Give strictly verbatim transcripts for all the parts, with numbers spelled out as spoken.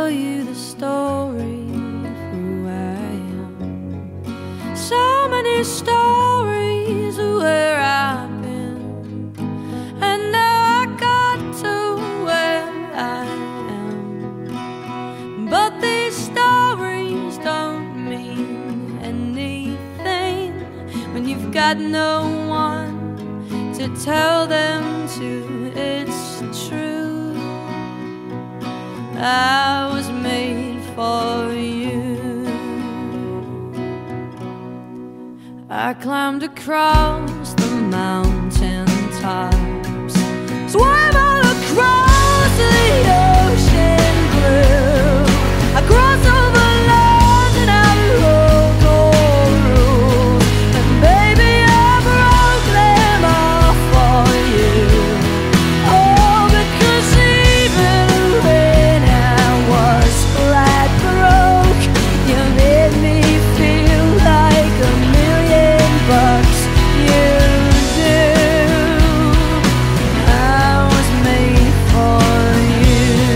tell you the story of who I am. So many stories of where I've been, and now I got to where I am. But these stories don't mean anything when you've got no one to tell them to. It's true, I was made for you. I climbed across the mountain tops, swam all across the ocean blue. I crossed over lands and I broke all rules, and baby I broke them all for you. Oh, because even when I was flat broke, you made me feel like a million bucks. You do. I was made for you.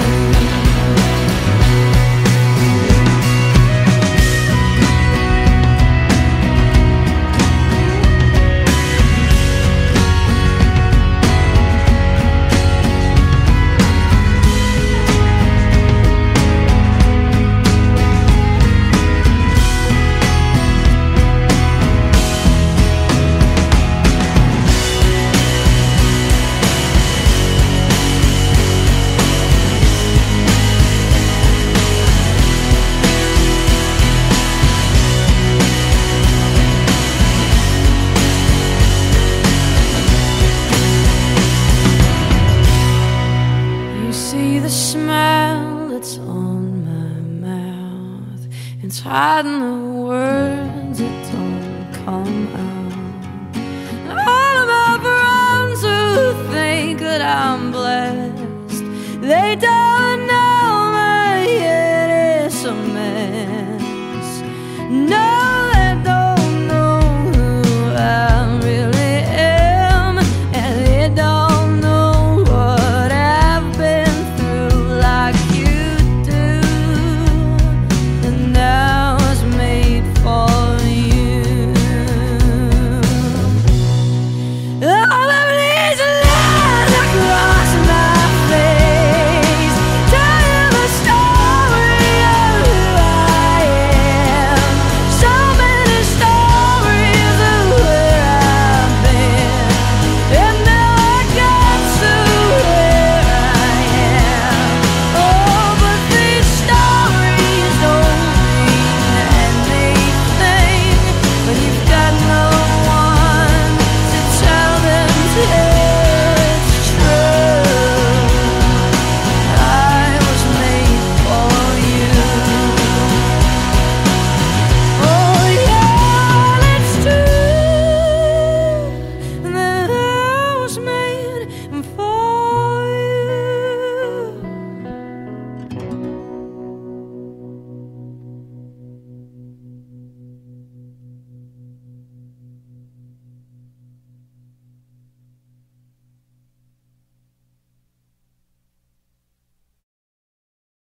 You see the smile that's on my mouth, it's hiding the words that don't come out. And all of my friends who think that I'm blessed, they don't know